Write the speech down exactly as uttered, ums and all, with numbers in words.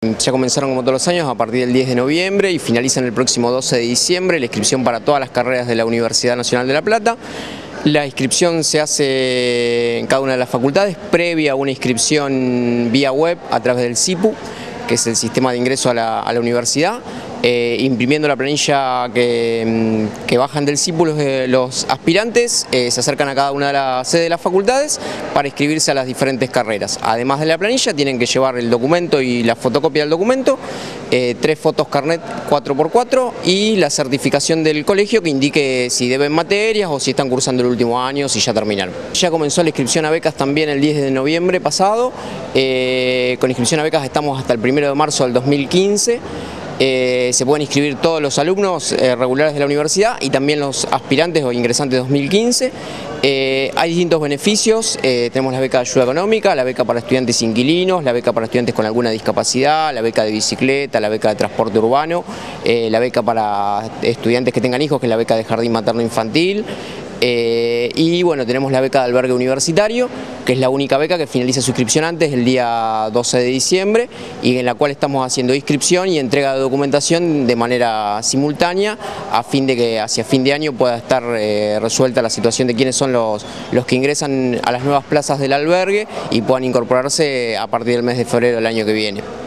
ya comenzaron como todos los años a partir del diez de noviembre y finalizan el próximo doce de diciembre la inscripción para todas las carreras de la Universidad Nacional de La Plata. La inscripción se hace en cada una de las facultades previa a una inscripción vía web a través del S I P U, que es el sistema de ingreso a la, a la universidad, eh, imprimiendo la planilla que, que bajan del S I P U los, los aspirantes, eh, se acercan a cada una de las sedes de las facultades para inscribirse a las diferentes carreras. Además de la planilla tienen que llevar el documento y la fotocopia del documento, eh, tres fotos carnet cuatro por cuatro y la certificación del colegio que indique si deben materias o si están cursando el último año, si ya terminaron. Ya comenzó la inscripción a becas también el diez de noviembre pasado, eh, con inscripción a becas estamos hasta el primero de marzo del dos mil quince. Eh, se pueden inscribir todos los alumnos eh, regulares de la universidad y también los aspirantes o ingresantes dos mil quince. Eh, hay distintos beneficios, eh, tenemos la beca de ayuda económica, la beca para estudiantes inquilinos, la beca para estudiantes con alguna discapacidad, la beca de bicicleta, la beca de transporte urbano, eh, la beca para estudiantes que tengan hijos, que es la beca de jardín materno infantil. Eh, y bueno, tenemos la beca de albergue universitario, que es la única beca que finaliza su inscripción antes, el día doce de diciembre, y en la cual estamos haciendo inscripción y entrega de documentación de manera simultánea, a fin de que hacia fin de año pueda estar eh, resuelta la situación de quiénes son los, los que ingresan a las nuevas plazas del albergue y puedan incorporarse a partir del mes de febrero del año que viene.